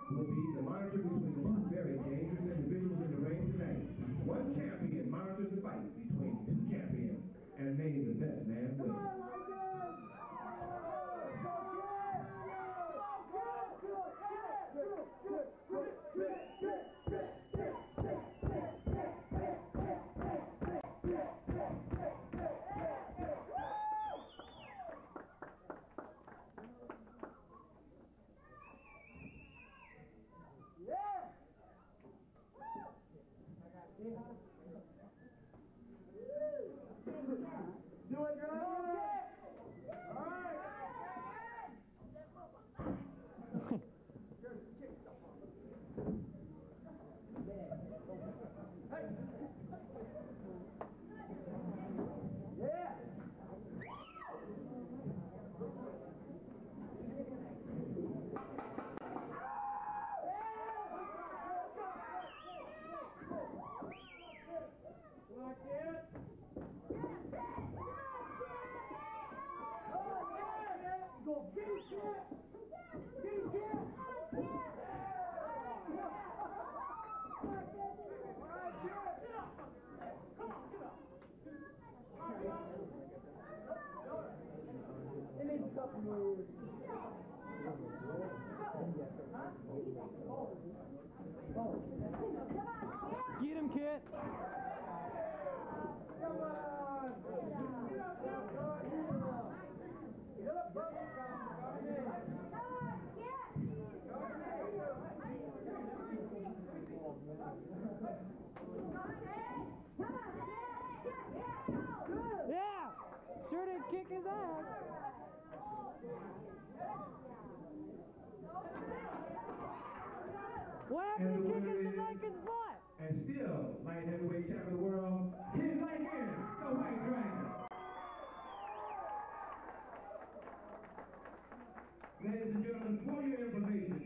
will be the monitor between the two very dangerous individuals in the ring tonight. One champion monitors the fight between two champions, and may the best man win. Do it, girl! All right! Yeah! Like it! Go get it, kid! Get it, kid! It needs a couple moves. Get him, kid! Come on! Get up, get up, brother! Yeah! Sure did kick his ass! What happened to kicking Jamaican's butt? And still, light heavyweight champion of the world, his right hand, the White Dragon. Ladies and gentlemen, for your information,